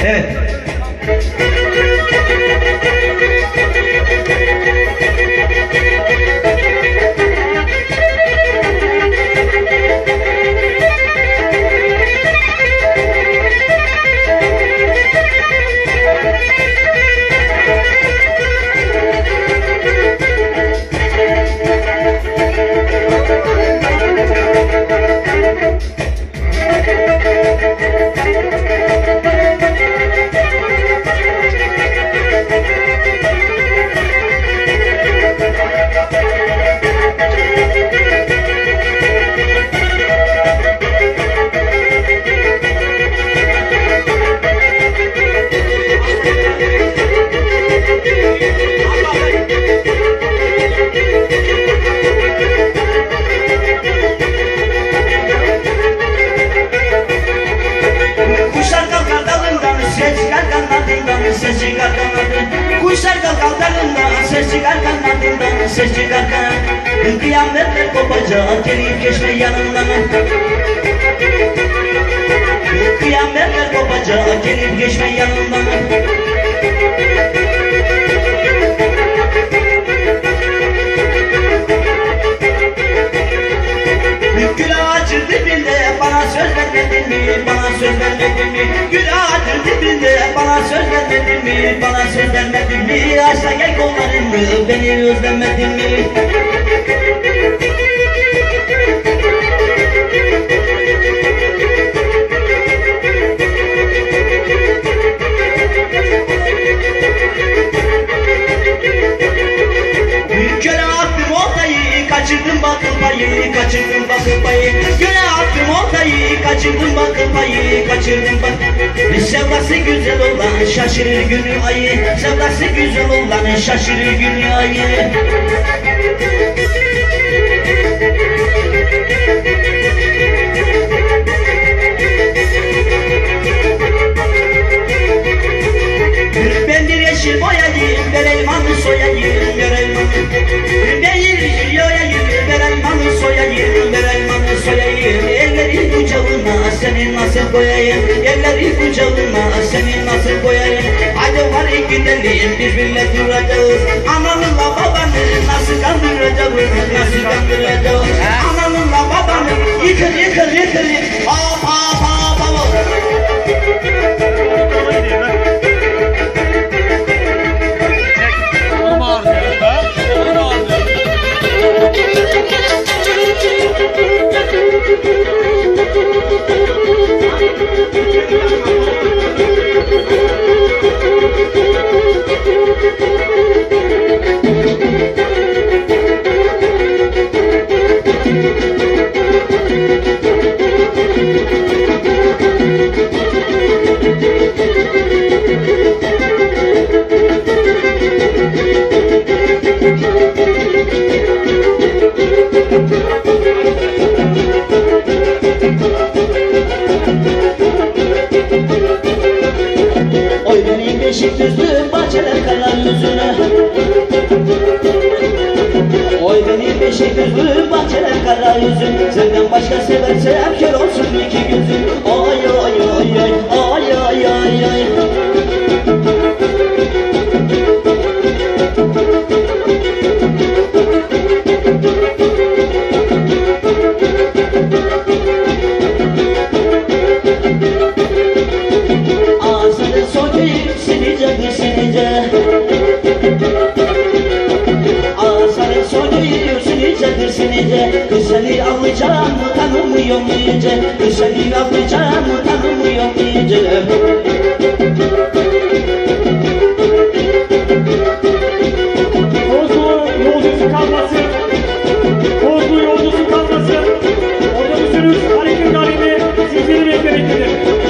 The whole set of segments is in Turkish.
Evet. Kuşlar kalkar dalından, ses çıkar kanadından, ses çıkar kanadından. Kıyametler kopacak, gelip geçme yanından. Kıyametler kopacak, gelip geçme yanından. Gül ağacı dibinde bana söz vermedin mi? Bana söz vermedin mi? Gül ağacı dibinde bana söz vermedin mi? Bana söz vermedin mi? Açla gel kollarını, beni özlemedin mi? Göle attım oltayı, kaçırdım bakıl payı, kaçırdım bakıl payı. Göle attım oltayı, kaçırdım bakıl payı, kaçırdım bakıl. Sevdası güzel olan şaşırır günü ayı, sevdası güzel olan şaşırır günü ayı. Ben bir yeşil boyayım, ver elmanı soyayım, ver elmanı. Ben yeşil boyayım, ver elmanı soyayım, ver elmanı soyayım. Elleri kucağına senin nasıl koyayım, elleri kucağına senin nasıl koyayım. Hadi var gidelim, birbirine duracağız. Ananınla babanı nasıl kandıracağız, nasıl kandıracağız. Ananınla babanı yıkır yıkır yıkır. Hop hop hop hop. Beşik düzdü bahçeler karar yüzüne. Oy benim beşik düzdü bahçeler karar yüzün. Senden başka seversem kör olsun iki gözün. Ay ay ay ay ay ay ay. Ağzını sokayım sinice sinice. Ağzını sokayım sinice sinice. Kız seni alacağım mı tanımıyorum iyice. Kız seni alacağım mı tanımıyorum iyice. Kozlu yolcusu kalmasın. Kozlu yolcusu kalmasın. Otobüsünüz hareket halinde sizleri beklemektedir.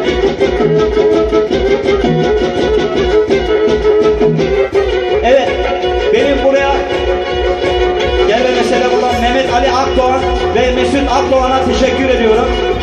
Evet, benim buraya gelme mesele olan Mehmet Ali Akdoğan ve Mesut Akdoğan'a teşekkür ediyorum.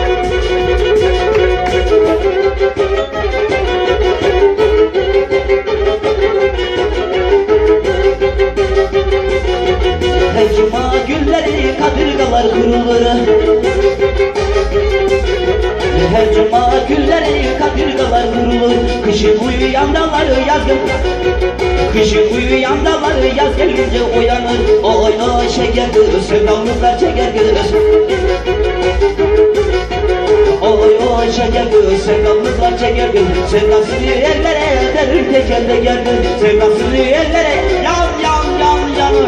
Her cuma günleri kadırgalar kurulur. Her cuma günleri kadırgalar kurulur. Kışın uyuyan dağları yaz gelince, kışın uyuyan dağları yaz gelince uyanır. Oy oy şeker kız, sevdamızlar çeker kız. Oy oy şeker kız, sevdamızlar çeker kız. Sevdasını ellere verir teker teker kız. Sevdasını ellere yan yan yan yanır.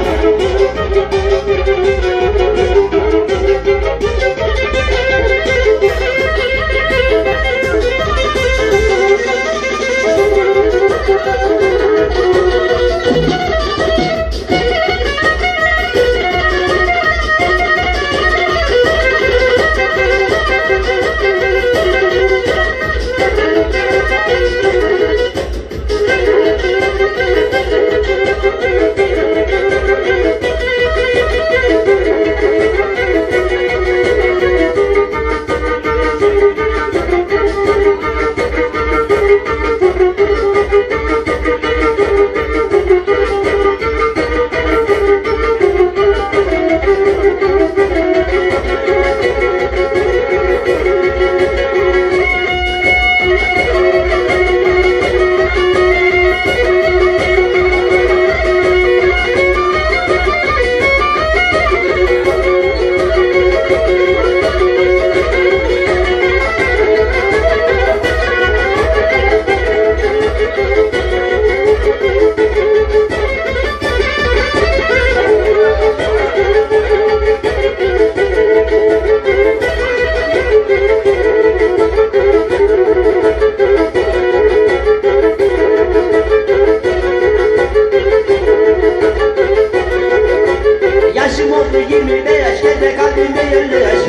Yaşım oldu 25, gece kalbimde yerleş.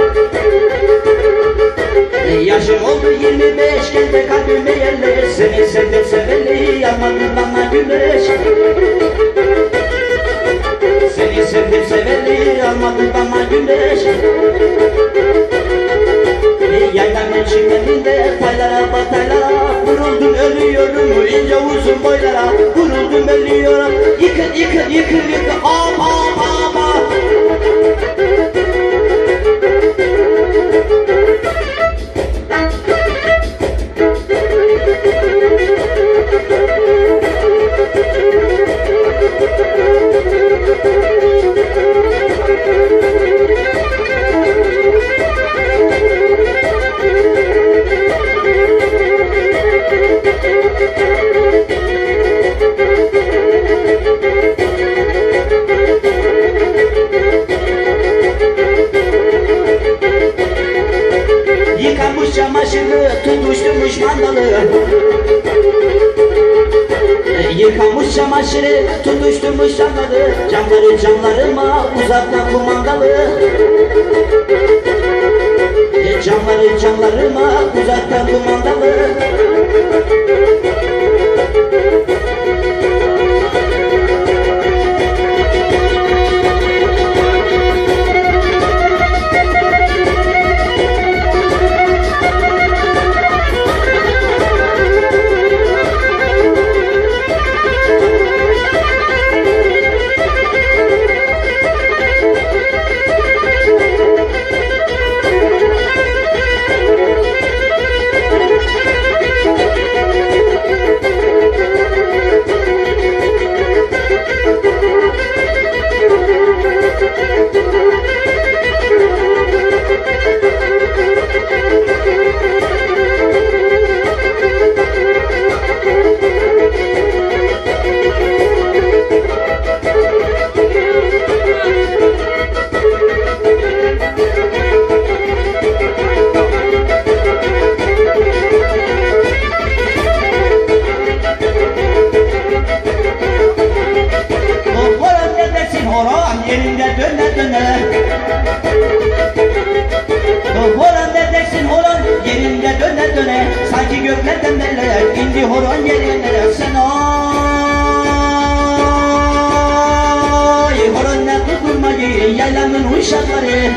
Yaşım oldu 25, gece kalbimde yerleş. Seni sevdim seveli, yanmadın bana güneş. Seni sevdim seveli, yanmadın bana güneş. Yaylanın çimeninde taylara bataylara, vuruldum ölüyorum ince uzun boylara. Vuruldum ölüyorum, yıkın yıkın yıkın yıkın, am am am am. Yıkamış çamaşırı, tutuşturmuş mandalı. Yıkamış çamaşırı, tutuşturmuş mandalı. Camları camlarıma uzaktan kumandalı. Camları camlarıma uzaktan kumandalı. Horon dedeksin horon yerinde döne döne. Sanki göklerden melek indi horon yerine. Sen oy horon ne tutulmayı yaylanın uşakları.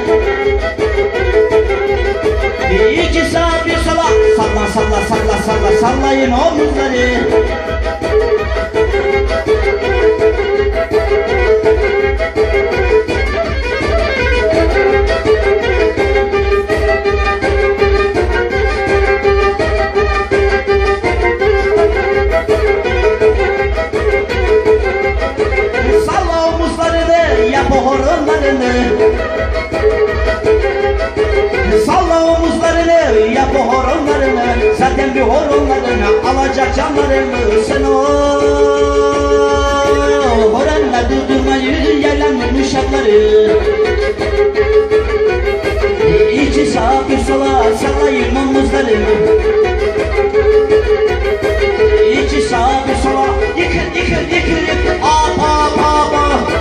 Bir iki saat bir sabah salla salla salla salla sallayın omuzları. zaten bir horonlarına alacak canlarımı. Sen o horonla durdurmayı yerlenmiş uşakları. İçi sağa bir sola sallayın omuzlarını. İçi sağa bir sola yıkır yıkır yıkır yıkır. Ap ap ap ap.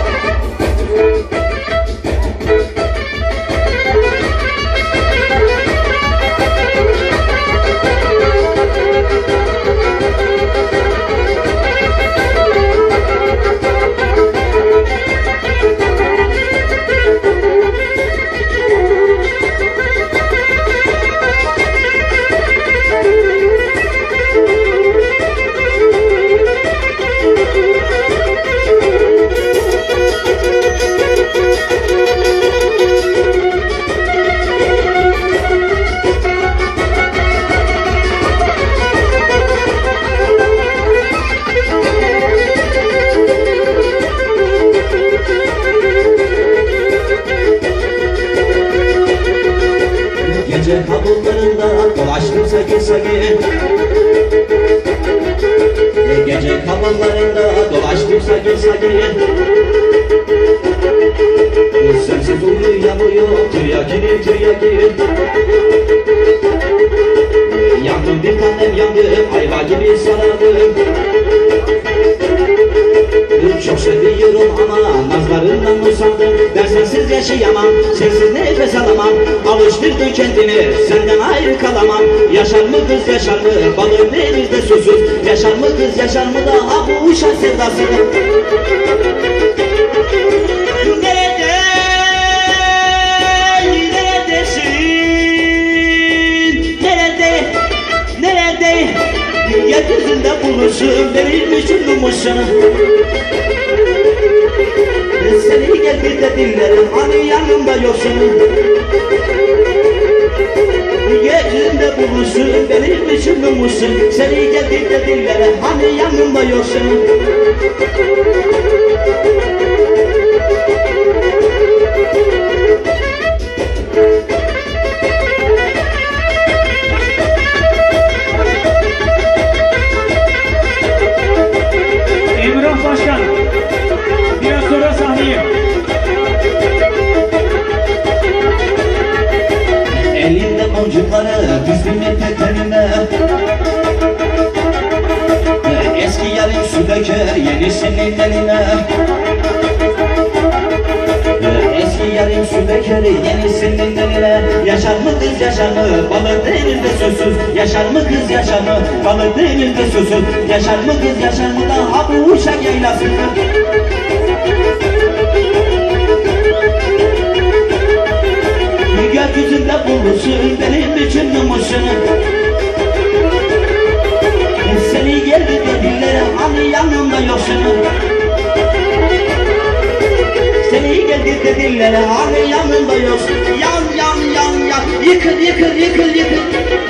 Gece kabullarında dolaştım sakın sakın. Gece kabullarında dolaştım sakın sakın. Sensiz uyuyamıyor tüyakinim tüyakin. Yandım bir tanem yandım ayva gibi sarardım. Çok seviyorum ama nazlarından usandım. Ben sensiz yaşayamam, sensiz nefes alamam. Alıştırdın kendini, senden ayrı kalamam. Yaşar mı kız yaşar mı, balığın denizde susuz. Yaşar mı kız yaşar mı da ha bu uşak sevdası. Nerede, neredesin? Nerede, nerede? Yeryüzünde bulursun, verilmiş ünlümüşsün. Seni geldi de dillerim, hani yanımda yoksun. Yeryüzünde bulursun, verilmiş ünlümüşsün. Seni geldi de dillerim, hani yanımda yoksun. Emrah Başkan, biraz sonra sahneye. Elinde boncukları düzgün eteklerine. Eski yarın su döker yenisinin eline. Eski yarın su döker yenisinin eline. Yaşar mı kız yaşar mı balık denizde susuz. Yaşar mı kız yaşar mı balık denizde susuz. Yaşar mı kız yaşar mı da ha bu uşak yaylası. Gökyüzünde bulursun benim için yumuşun. Seni geldi dediler hani yanımda yoksun. Seni geldi dediler hani yanımda yoksun. Yan yan yan yan yıkıl yıkıl yıkıl yıkıl.